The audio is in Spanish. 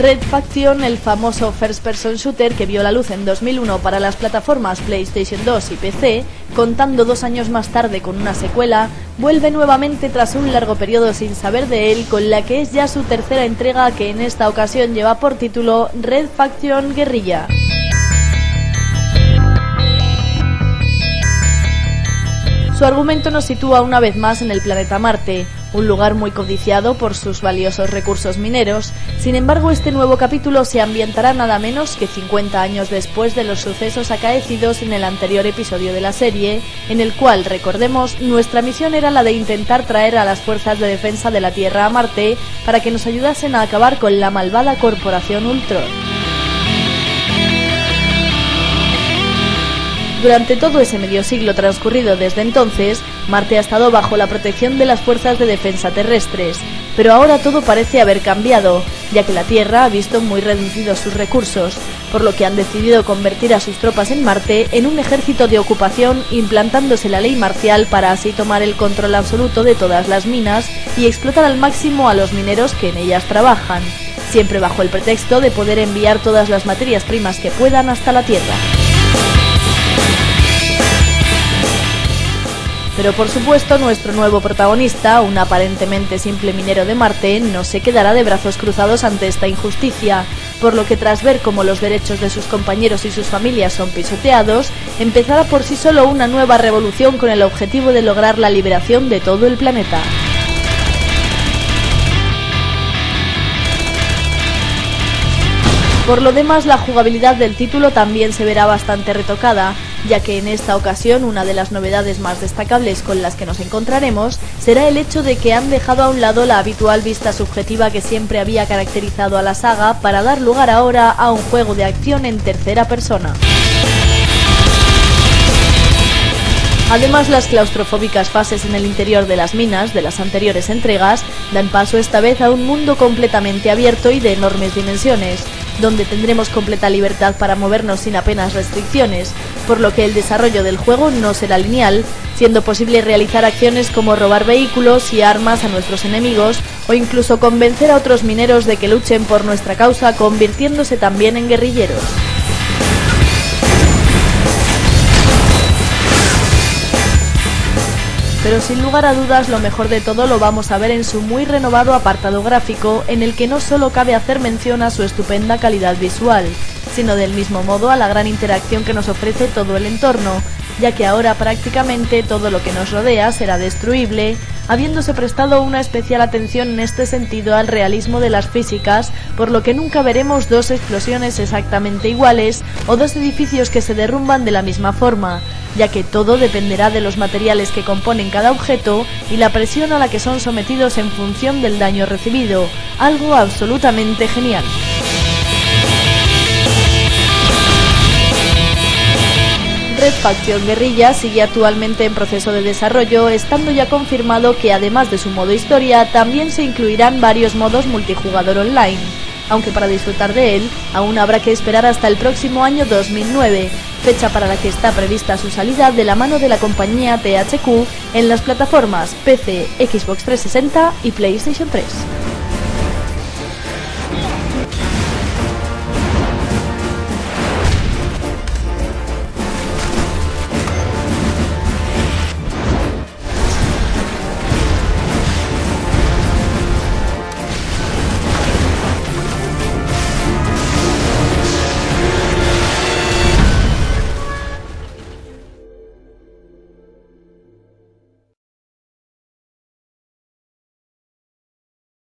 Red Faction, el famoso first person shooter que vio la luz en 2001 para las plataformas PlayStation 2 y PC, contando 2 años más tarde con una secuela, vuelve nuevamente tras un largo periodo sin saber de él, con la que es ya su tercera entrega, que en esta ocasión lleva por título Red Faction Guerrilla. Su argumento nos sitúa una vez más en el planeta Marte, un lugar muy codiciado por sus valiosos recursos mineros. Sin embargo, este nuevo capítulo se ambientará nada menos que 50 años después de los sucesos acaecidos en el anterior episodio de la serie, en el cual, recordemos, nuestra misión era la de intentar traer a las fuerzas de defensa de la Tierra a Marte para que nos ayudasen a acabar con la malvada corporación Ultron. Durante todo ese medio siglo transcurrido desde entonces, Marte ha estado bajo la protección de las fuerzas de defensa terrestres, pero ahora todo parece haber cambiado, ya que la Tierra ha visto muy reducidos sus recursos, por lo que han decidido convertir a sus tropas en Marte en un ejército de ocupación, implantándose la ley marcial para así tomar el control absoluto de todas las minas y explotar al máximo a los mineros que en ellas trabajan, siempre bajo el pretexto de poder enviar todas las materias primas que puedan hasta la Tierra. Pero por supuesto, nuestro nuevo protagonista, un aparentemente simple minero de Marte, no se quedará de brazos cruzados ante esta injusticia, por lo que tras ver cómo los derechos de sus compañeros y sus familias son pisoteados, empezará por sí solo una nueva revolución con el objetivo de lograr la liberación de todo el planeta. Por lo demás, la jugabilidad del título también se verá bastante retocada, ya que en esta ocasión una de las novedades más destacables con las que nos encontraremos será el hecho de que han dejado a un lado la habitual vista subjetiva que siempre había caracterizado a la saga para dar lugar ahora a un juego de acción en tercera persona. Además, las claustrofóbicas fases en el interior de las minas de las anteriores entregas dan paso esta vez a un mundo completamente abierto y de enormes dimensiones, donde tendremos completa libertad para movernos sin apenas restricciones, por lo que el desarrollo del juego no será lineal, siendo posible realizar acciones como robar vehículos y armas a nuestros enemigos o incluso convencer a otros mineros de que luchen por nuestra causa, convirtiéndose también en guerrilleros. Pero sin lugar a dudas, lo mejor de todo lo vamos a ver en su muy renovado apartado gráfico, en el que no solo cabe hacer mención a su estupenda calidad visual, sino del mismo modo a la gran interacción que nos ofrece todo el entorno, ya que ahora prácticamente todo lo que nos rodea será destruible, habiéndose prestado una especial atención en este sentido al realismo de las físicas, por lo que nunca veremos dos explosiones exactamente iguales o dos edificios que se derrumban de la misma forma, ya que todo dependerá de los materiales que componen cada objeto y la presión a la que son sometidos en función del daño recibido, algo absolutamente genial. Red Faction Guerrilla sigue actualmente en proceso de desarrollo, estando ya confirmado que además de su modo historia también se incluirán varios modos multijugador online, aunque para disfrutar de él aún habrá que esperar hasta el próximo año 2009, fecha para la que está prevista su salida de la mano de la compañía THQ en las plataformas PC, Xbox 360 y PlayStation 3.